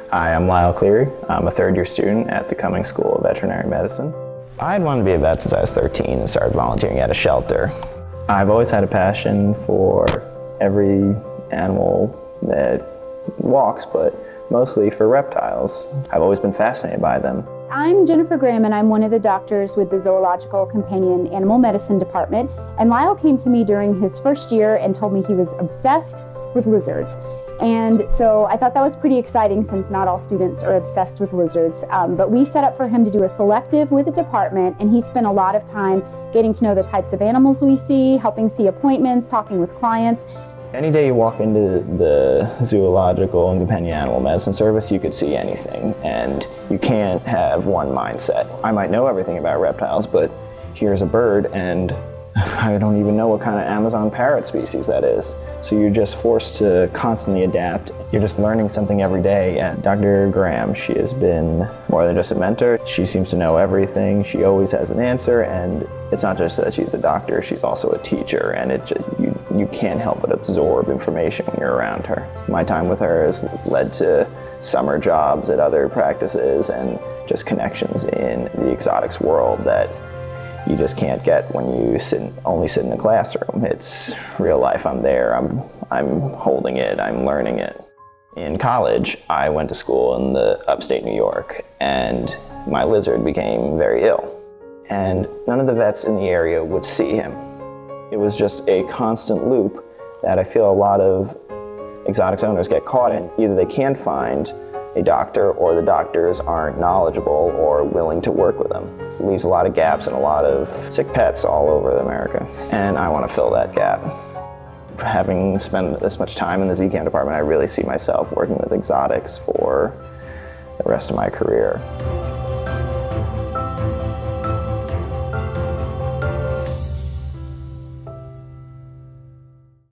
Hi, I'm Lyle Cleary. I'm a third-year student at the Cummings School of Veterinary Medicine. I'd wanted to be a vet since I was 13 and started volunteering at a shelter. I've always had a passion for every animal that walks, but mostly for reptiles. I've always been fascinated by them. I'm Jennifer Graham, and I'm one of the doctors with the Zoological Companion Animal Medicine Department. And Lyle came to me during his first year and told me he was obsessed with lizards. And so I thought that was pretty exciting since not all students are obsessed with lizards. But we set up for him to do a selective with the department, and he spent a lot of time getting to know the types of animals we see, helping see appointments, talking with clients. Any day you walk into the Zoological and Companion Animal Medicine Service, you could see anything, and you can't have one mindset. I might know everything about reptiles, but here's a bird, and I don't even know what kind of Amazon parrot species that is. So you're just forced to constantly adapt. You're just learning something every day. And Dr. Graham, she has been more than just a mentor. She seems to know everything. She always has an answer, and it's not just that she's a doctor, she's also a teacher, and you can't help but absorb information when you're around her. My time with her has led to summer jobs at other practices and just connections in the exotics world that you just can't get when you only sit in a classroom. It's real life. I'm there, I'm holding it, I'm learning it. In college, I went to school in the upstate New York, and my lizard became very ill. And none of the vets in the area would see him. It was just a constant loop that I feel a lot of exotics owners get caught in. Either they can't find a doctor, or the doctors aren't knowledgeable or willing to work with them. It leaves a lot of gaps and a lot of sick pets all over America, and I want to fill that gap. Having spent this much time in the ZCAM department, I really see myself working with exotics for the rest of my career.